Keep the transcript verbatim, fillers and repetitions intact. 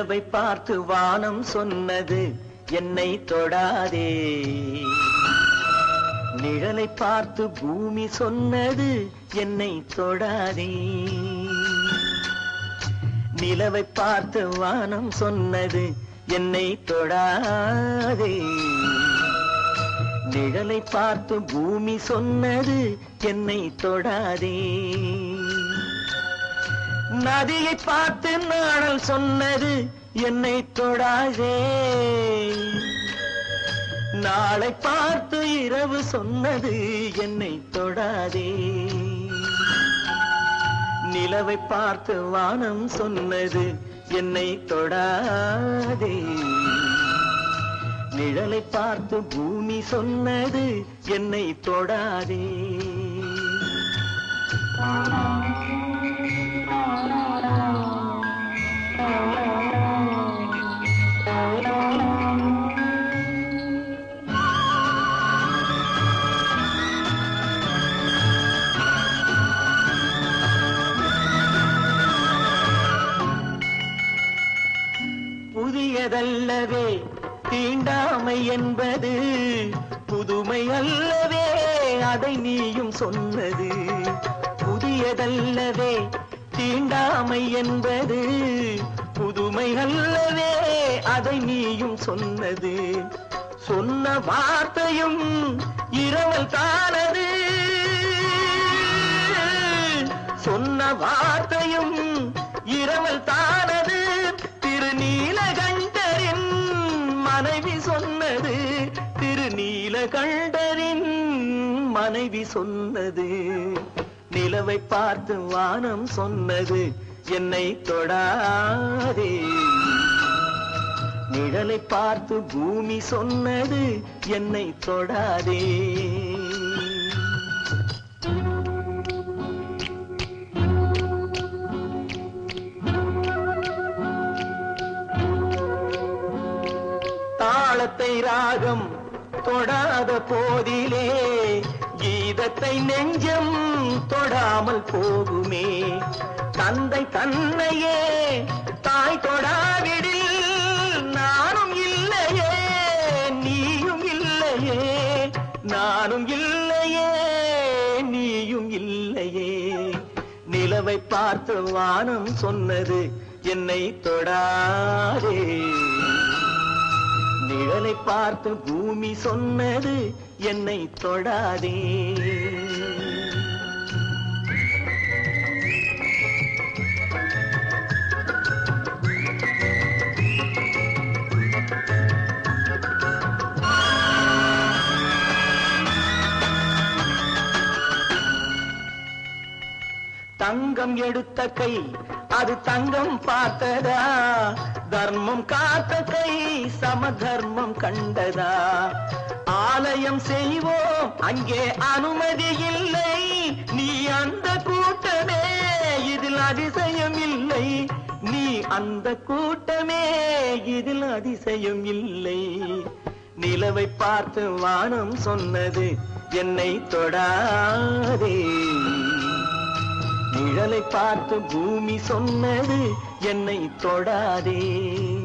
நிலவை பார்த்து வானம் சொன்னது என்னை தொடாதே, நிழலை பார்த்து பூமி சொன்னது என்னை தொடாதே. நிலவை பார்த்து வானம் சொன்னது என்னை தொடாதே, நிழலை பார்த்து பூமி சொன்னது என்னை தொடாதே. நதியை பார்த்து நாணல் சொன்னது என்னை தொடாதே, நாளை பார்த்து இரவு சொன்னது என்னை தொடாதே. நிலவை பார்த்து வானம் சொன்னது என்னை தொடாதே, நிழலை பார்த்து பூமி சொன்னது என்னை தொடாதே. புதியதல்லவே தீண்டாமை என்பது, புதுமை அல்லவே அதை நீயும் சொன்னது. புதியதல்லவே தீண்டாமை என்பது, புதுமை அல்லவே அதை நீயும் சொன்னது. சொன்ன வார்த்தையும் இரவல் தானது, சொன்ன வார்த்தையும் இரவல் தானது. திருநீலகண்டரின் மனைவி சொன்னது, திருநீலகண்டரின் மனைவி சொன்னது. நிலவை பார்த்து வானம் சொன்னது என்னை தொடாதே, நிழலை பார்த்து பூமி சொன்னது என்னை தொடாதே. தாளத்தை ராகம் தொடாத போதிலே கீதத்தை நெஞ்சம் தொடாமல் போகுமே. தந்தை தன்னையே தாய் தொடாவிடில் நானும் இல்லையே, நீயும் இல்லையே, நானும் இல்லையே, நீயும் இல்லையே. நிலவை பார்த்து வானம் சொன்னது என்னை தொடாதே, நிழலை பார்த்து பூமி சொன்னது என்னை தொடாதே. தங்கம் எடுத்த கை அது தங்கம் பார்த்ததா, தர்மம் காத்த கை சம தர்மம் கண்டதா. ஆலயம் செய்வோம் அங்கே அனுமதி இல்லை, நீ அந்த கூட்டமே இதில் அதிசயம் இல்லை, நீ அந்த கூட்டமே இதில் அதிசயம் இல்லை. நிலவை பார்த்து வானம் சொன்னது என்னை தொடாதே, நிழலை பார்த்து பூமி சொன்னது என்னை தொடாதே.